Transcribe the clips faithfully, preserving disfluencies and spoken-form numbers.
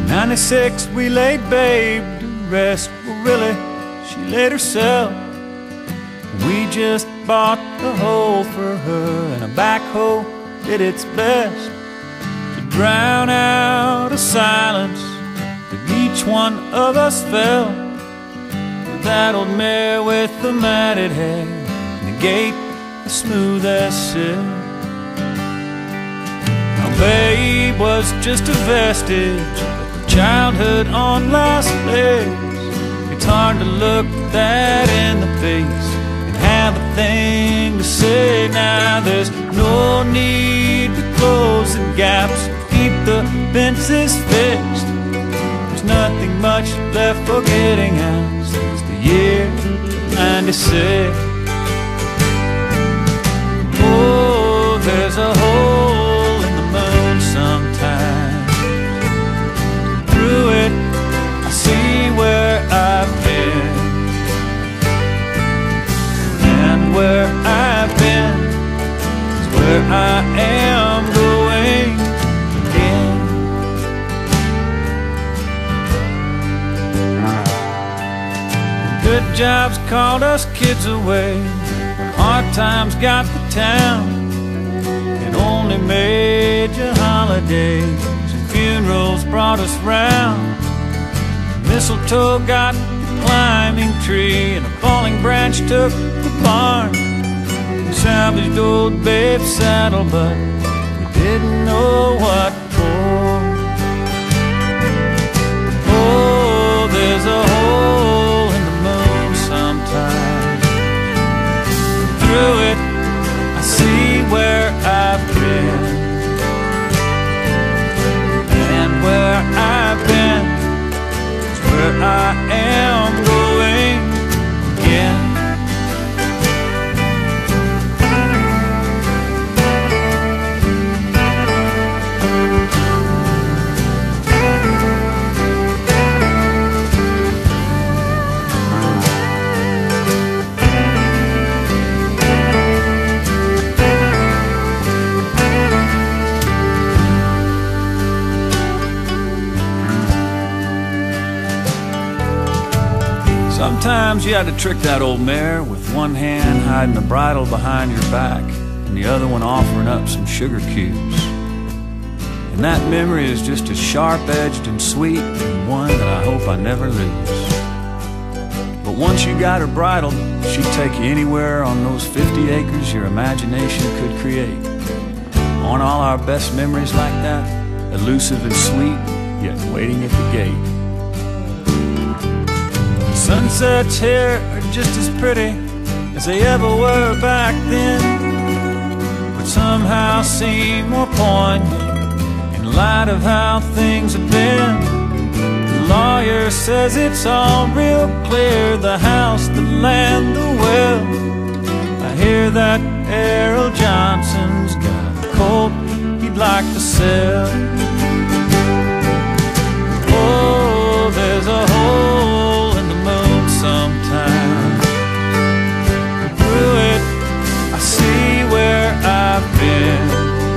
ninety-six we laid babe to rest. Well, really, she laid herself. We just bought a hole for her, and a backhoe did its best to drown out a silence that each one of us felt. That old mare with the matted hair and the gait as smooth as silk. Our babe was just a vestige of childhood on last legs. It's hard to look that in the face and have a thing to say. Now there's no need to close the gaps, keep the fences fixed. There's nothing much left for getting out since the year ninety-six. Oh, there's a hole in the moon sometimes. Through it, I see where I've been, and where I've been is where I am going again. Good jobs called us kids away when hard times got the town, and only major holidays and funerals brought us round. Mistletoe got the climbing tree, and a falling branch took the barn. We salvaged old babe's saddle, but we didn't know what for. Oh, there's a hole in the moon sometimes. Through it, I see where I've been, and where I've been is where I am going again. Sometimes you had to trick that old mare with one hand hiding the bridle behind your back and the other one offering up some sugar cubes. And that memory is just as sharp-edged and sweet, and one that I hope I never lose. But once you got her bridled, she'd take you anywhere on those fifty acres your imagination could create. On all our best memories like that, elusive and sweet, yet waiting at the gate. Sunsets here are just as pretty as they ever were back then, but somehow seem more poignant in light of how things have been. The lawyer says it's all real clear, the house, the land, the well. I hear that Errol Johnson's got a colt he'd like to sell. Oh, there's a hole in the moon sometimes. Through it, I see where I've been,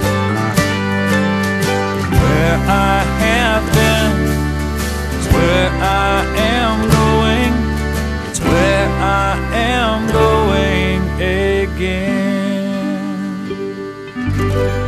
where I have been. It's where I am going, it's where I am going again.